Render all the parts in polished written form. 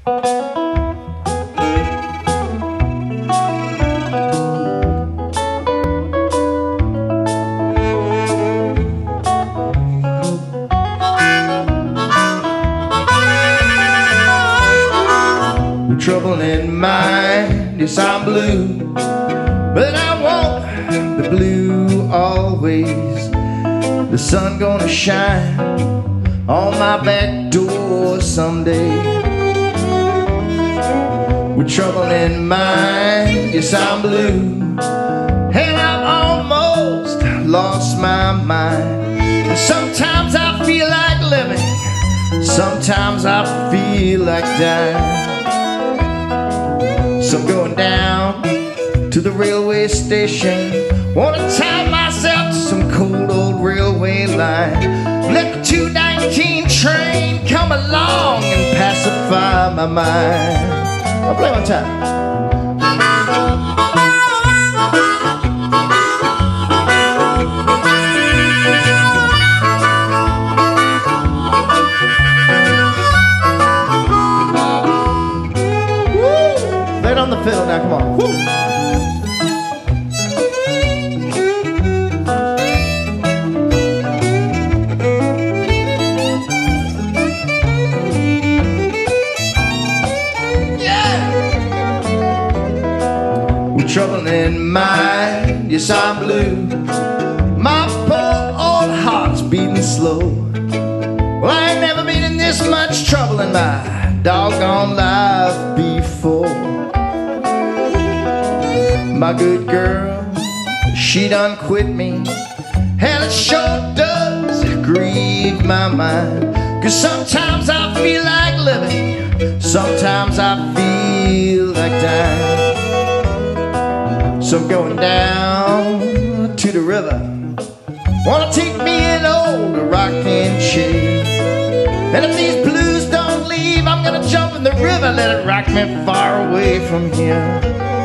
Trouble in mind, yes I'm blue, but I won't be blue always. The sun gonna shine on my back door someday. With trouble in mind, yes I'm blue, and I've almost lost my mind. Sometimes I feel like living, sometimes I feel like dying. So I'm going down to the railway station, wanna tie myself to some cold old railway line. Let the 219 train come along and pacify my mind. I'll play one time. On the fiddle now, come on. Woo. Yeah. With trouble in mind, yes I'm blue. My poor old heart's beating slow. Well, I ain't never been in this much trouble in my doggone life before. My good girl, she done quit me, and it sure does grieve my mind. 'Cause sometimes I feel like living, sometimes I feel like dying. So I'm going down to the river, wanna take me an old rocking chair. And if these blues don't leave, I'm gonna jump in the river, let it rock me far away from here.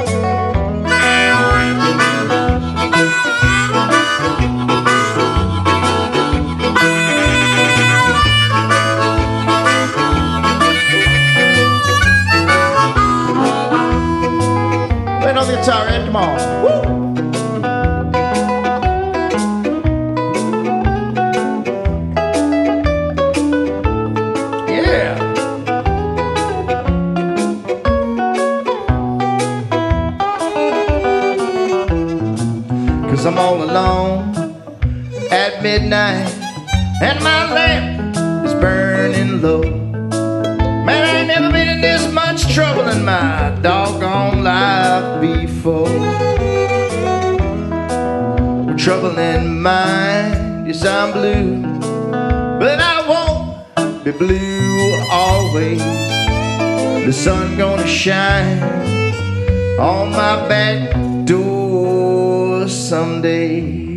On the guitar, Ed, come on. Woo! Yeah. 'Cause I'm all alone at midnight, and my lamp is burning low. Man, I ain't never been in this much trouble in my doggone life before. With trouble in mind, yes I'm blue, but I won't be blue always. The sun gonna shine on my back door someday.